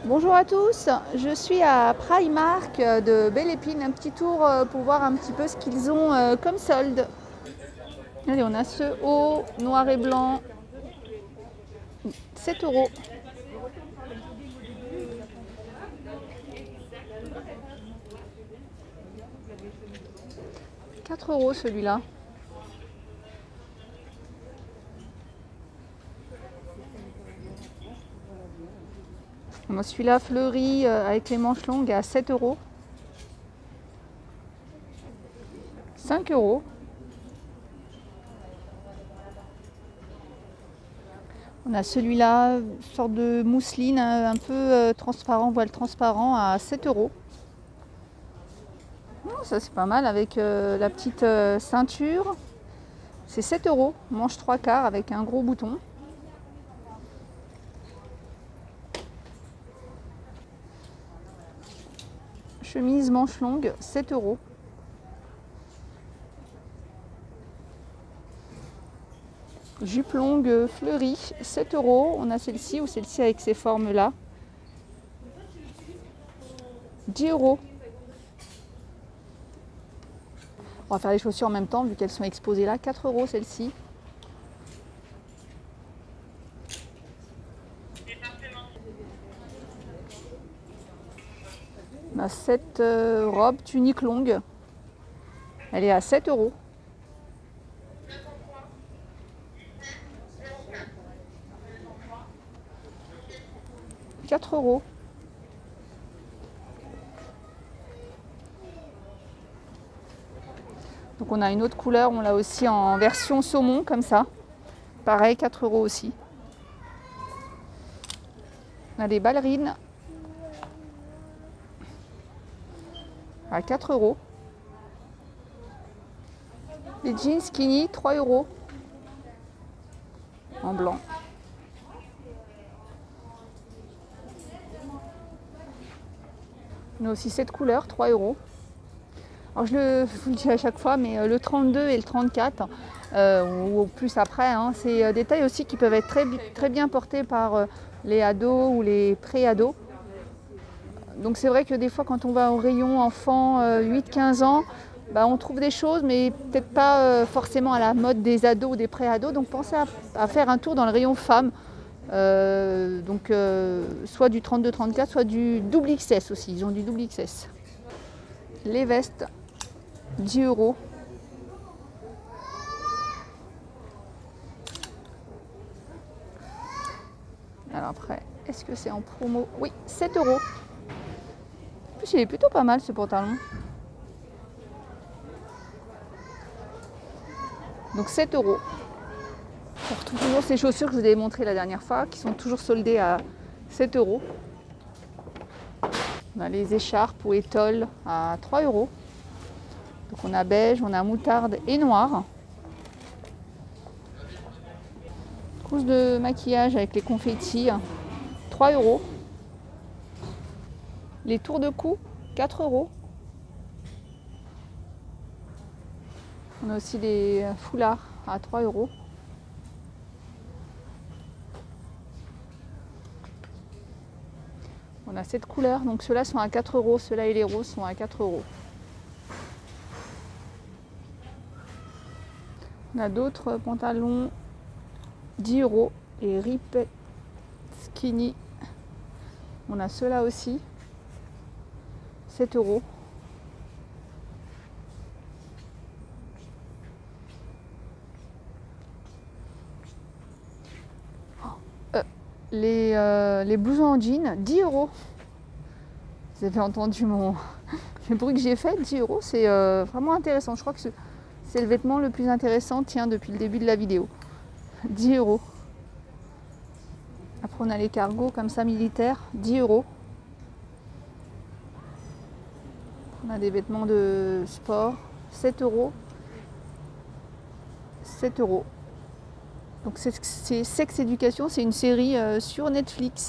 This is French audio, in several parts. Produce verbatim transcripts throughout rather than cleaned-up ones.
Bonjour à tous, je suis à Primark de Belle Épine, un petit tour pour voir un petit peu ce qu'ils ont comme solde. Allez, on a ce haut noir et blanc, sept euros. quatre euros celui-là. On a celui-là fleuri avec les manches longues à sept euros. cinq euros. On a celui-là, sorte de mousseline un peu transparent, voile transparent à sept euros. Ça c'est pas mal avec euh, la petite euh, ceinture. C'est sept euros, manche trois quarts avec un gros bouton. Chemise manche longue, sept euros. Jupe longue fleurie, sept euros. On a celle-ci ou celle-ci avec ces formes-là. dix euros. On va faire les chaussures en même temps vu qu'elles sont exposées là. quatre euros celle-ci. On a cette euh, robe tunique longue. Elle est à sept euros. quatre euros. Donc on a une autre couleur, on l'a aussi en version saumon comme ça. Pareil, quatre euros aussi. On a des ballerines à quatre euros. Les jeans skinny, trois euros. En blanc. On a aussi cette couleur, trois euros. Alors je, le, je vous le dis à chaque fois, mais le trente-deux et le trente-quatre, euh, ou, ou plus après, hein, c'est des tailles aussi qui peuvent être très, très bien portées par les ados ou les pré-ados. Donc c'est vrai que des fois quand on va au rayon enfant euh, huit quinze ans, bah, on trouve des choses, mais peut-être pas euh, forcément à la mode des ados ou des pré-ados. Donc pensez à, à faire un tour dans le rayon femmes. Euh, donc euh, soit du trente-deux trente-quatre, soit du double X S aussi. Ils ont du double X S. Les vestes, dix euros. Alors après, est-ce que c'est en promo? Oui, sept euros. En plus, il est plutôt pas mal ce pantalon. Donc sept euros. On retrouve toujours ces chaussures que je vous ai montrées la dernière fois, qui sont toujours soldées à sept euros. On a les écharpes ou étoiles à trois euros. Donc on a beige, on a moutarde et noir. Trousse de maquillage avec les confettis, trois euros. Les tours de cou, quatre euros. On a aussi des foulards à trois euros. On a cette couleur, donc ceux-là sont à quatre euros, ceux-là et les roses sont à quatre euros. On a d'autres pantalons, dix euros, et rip skinny. On a ceux-là aussi, sept euros. Les, euh, les blousons en jean, dix euros. Vous avez entendu mon le bruit que j'ai fait, dix euros, c'est euh, vraiment intéressant. Je crois que c'est le vêtement le plus intéressant, tiens, depuis le début de la vidéo. dix euros. Après, on a les cargos comme ça, militaires, dix euros. On a des vêtements de sport, sept euros. sept euros. Donc c'est Sex Education, c'est une série euh, sur Netflix.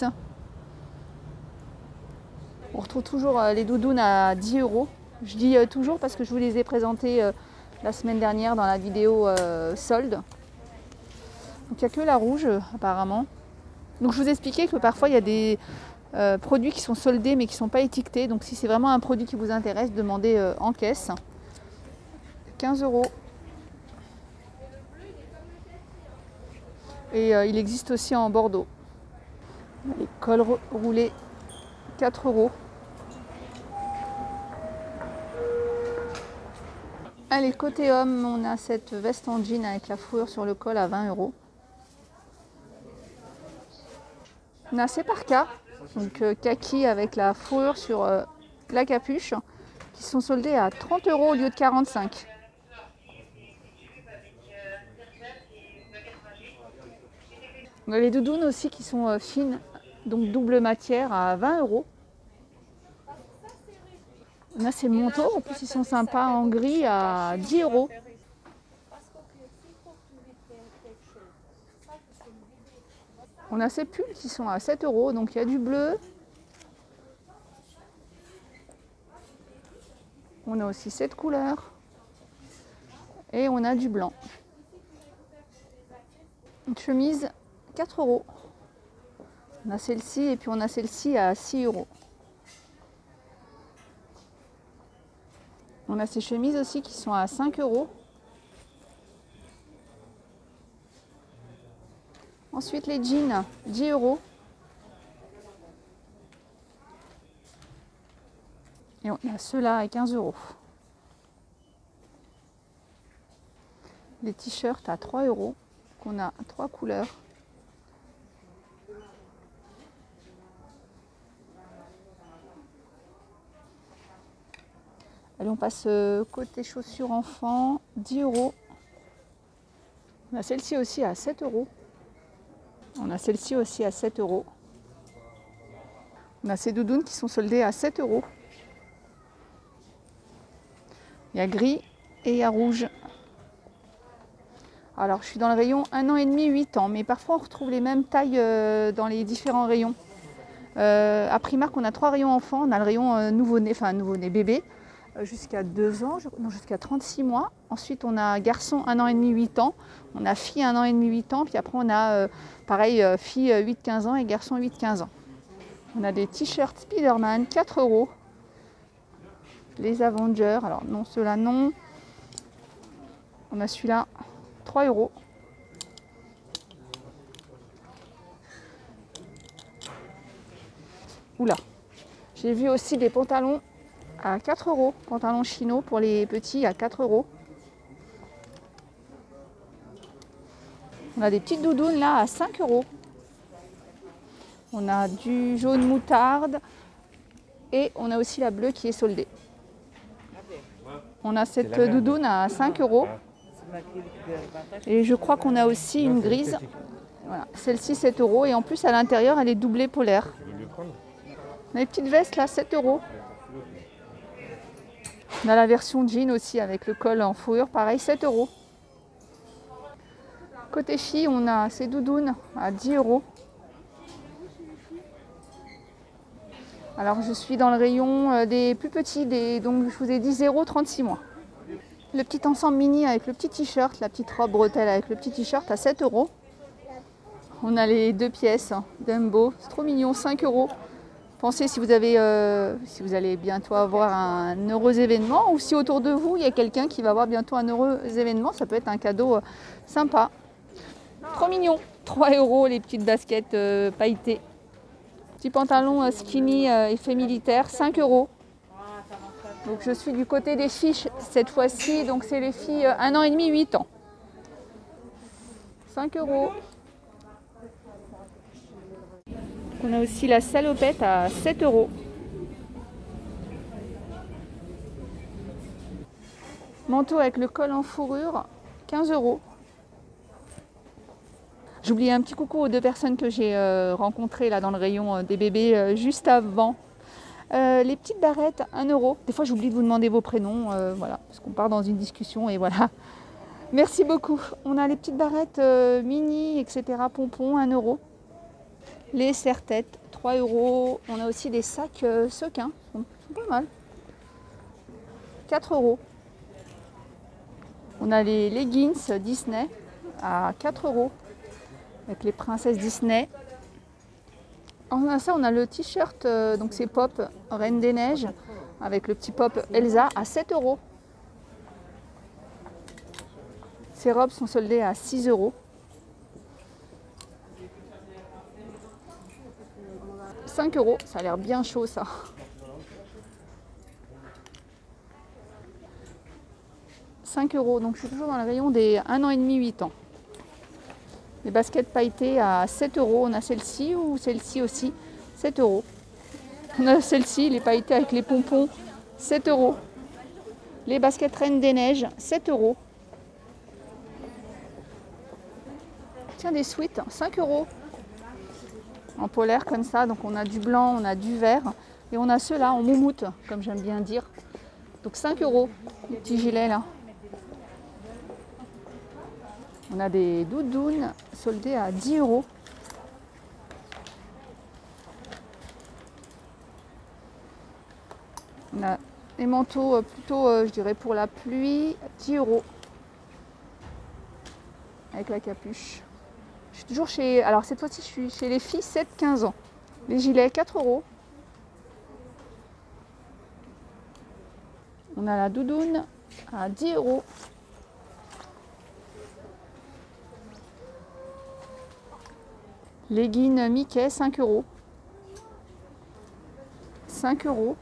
On retrouve toujours euh, les doudounes à dix euros. Je dis euh, toujours parce que je vous les ai présentés euh, la semaine dernière dans la vidéo euh, solde. Donc il n'y a que la rouge apparemment. Donc je vous expliquais que parfois il y a des, euh, produits qui sont soldés mais qui ne sont pas étiquetés. Donc si c'est vraiment un produit qui vous intéresse, demandez euh, en caisse. quinze euros. Et euh, il existe aussi en Bordeaux. Les cols roulés, quatre euros. Allez, côté homme, on a cette veste en jean avec la fourrure sur le col à vingt euros. On a ces parkas, donc euh, kaki avec la fourrure sur euh, la capuche, qui sont soldés à trente euros au lieu de quarante-cinq. On a les doudounes aussi qui sont euh, fines, donc double matière à vingt euros. On a ces manteaux, en plus ils sont sympas en gris à dix euros. On a ces pulls qui sont à sept euros, donc il y a du bleu. On a aussi cette couleur. Et on a du blanc. Une chemise, quatre euros. On a celle-ci et puis on a celle-ci à six euros. On a ces chemises aussi qui sont à cinq euros. Ensuite les jeans, dix euros. Et on a ceux-là à quinze euros. Les t-shirts à trois euros. On a trois couleurs. Allez, on passe côté chaussures enfants, dix euros. On a celle-ci aussi à sept euros. On a celle-ci aussi à sept euros. On a ces doudounes qui sont soldées à sept euros. Il y a gris et il y a rouge. Alors, je suis dans le rayon un an et demi, huit ans, mais parfois on retrouve les mêmes tailles euh, dans les différents rayons. Euh, à Primark, on a trois rayons enfants. On a le rayon euh, nouveau-né, enfin nouveau-né bébé, euh, jusqu'à deux ans, non, jusqu'à trente-six mois. Ensuite, on a garçon un an et demi, huit ans. On a fille un an et demi, huit ans. Puis après, on a euh, pareil, euh, fille huit quinze ans et garçon huit quinze ans. On a des t-shirts Spider-Man, quatre euros. Les Avengers, alors non, ceux-là non. On a celui-là, trois euros. Oula, j'ai vu aussi des pantalons à quatre euros. Pantalons chino pour les petits à quatre euros. On a des petites doudounes là à cinq euros. On a du jaune moutarde et on a aussi la bleue qui est soldée. On a cette doudoune à cinq euros. Et je crois qu'on a aussi une grise. Voilà. Celle-ci sept euros. Et en plus à l'intérieur elle est doublée polaire. On a les petites vestes là, sept euros. On a la version jean aussi avec le col en fourrure, pareil, sept euros. Côté filles, on a ces doudounes à dix euros. Alors je suis dans le rayon des plus petits, des, donc je vous ai dit zéro à trente-six mois. Le petit ensemble mini avec le petit t-shirt, la petite robe bretelle avec le petit t-shirt à sept euros. On a les deux pièces Dumbo, c'est trop mignon, cinq euros. Pensez si vous avez, euh, si vous allez bientôt avoir un heureux événement ou si autour de vous il y a quelqu'un qui va avoir bientôt un heureux événement, ça peut être un cadeau sympa. Trop mignon, trois euros les petites baskets euh, pailletées. Petit pantalon skinny euh, effet militaire, cinq euros. Donc je suis du côté des fiches cette fois-ci, donc c'est les filles un an et demi, huit ans. cinq euros. On a aussi la salopette à sept euros. Manteau avec le col en fourrure, quinze euros. J'oubliais un petit coucou aux deux personnes que j'ai euh, rencontrées là dans le rayon euh, des bébés euh, juste avant. Euh, les petites barrettes, un euro. Des fois j'oublie de vous demander vos prénoms, euh, voilà, parce qu'on part dans une discussion et voilà. Merci beaucoup. On a les petites barrettes euh, mini, et cetera. Pompons, un euro. Les serre-têtes, trois euros. On a aussi des sacs euh, sequins, ils sont pas mal. quatre euros. On a les leggings Disney à quatre euros. Avec les princesses Disney. On a ça, on a le t-shirt, euh, donc c'est Pop, Reine des Neiges, avec le petit Pop Elsa à sept euros. Ces robes sont soldées à six euros. cinq euros, ça a l'air bien chaud ça. cinq euros, donc je suis toujours dans le rayon des un an et demi, huit ans. Les baskets pailletées à sept euros, on a celle-ci ou celle-ci aussi, sept euros. On a celle-ci, les pailletées avec les pompons, sept euros. Les baskets Reine des Neiges, sept euros. Tiens, des sweats, cinq euros. En polaire comme ça, donc on a du blanc, on a du vert. Et on a ceux-là en moumoute, comme j'aime bien dire. Donc cinq euros, les petits gilets là. On a des doudounes soldées à dix euros. On a des manteaux plutôt, euh, je dirais, pour la pluie, dix euros. Avec la capuche. Je suis toujours chez... Alors cette fois-ci, je suis chez les filles sept quinze ans. Les gilets, quatre euros. On a la doudoune à dix euros. Leggings Mickey, cinq euros. cinq euros.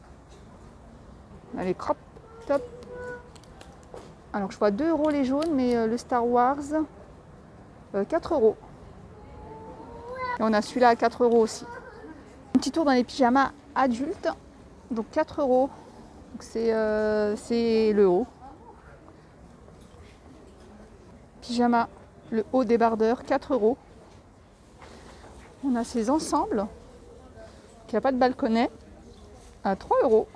On a les crop top. Alors je vois deux euros les jaunes, mais euh, le Star Wars, euh, quatre euros. Et on a celui-là à quatre euros aussi. Un petit tour dans les pyjamas adultes, donc quatre euros. C'est euh, le haut. Pyjama, le haut débardeur, quatre euros. On a ces ensembles, qui n'a pas de balconnet, à trois euros.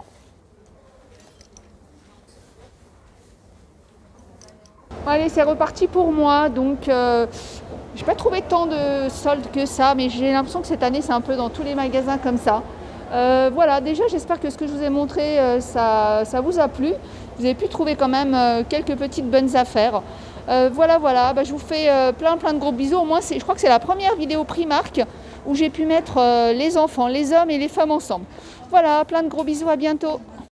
Allez, c'est reparti pour moi. Donc, euh, j'ai pas trouvé tant de soldes que ça, mais j'ai l'impression que cette année, c'est un peu dans tous les magasins comme ça. Euh, voilà, déjà, j'espère que ce que je vous ai montré, euh, ça, ça vous a plu. Vous avez pu trouver quand même euh, quelques petites bonnes affaires. Euh, voilà, voilà, bah, je vous fais euh, plein, plein de gros bisous. Au moins, je crois que c'est la première vidéo Primark où j'ai pu mettre euh, les enfants, les hommes et les femmes ensemble. Voilà, plein de gros bisous, à bientôt.